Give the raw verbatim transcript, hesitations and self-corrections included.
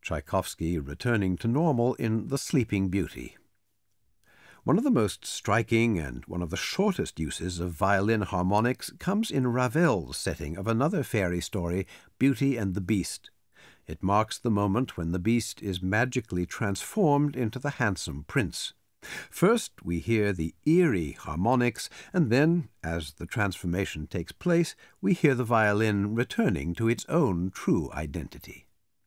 Tchaikovsky returning to normal in The Sleeping Beauty. One of the most striking and one of the shortest uses of violin harmonics comes in Ravel's setting of another fairy story, Beauty and the Beast. It marks the moment when the Beast is magically transformed into the handsome prince. First, we hear the eerie harmonics, and then, as the transformation takes place, we hear the violin returning to its own true identity.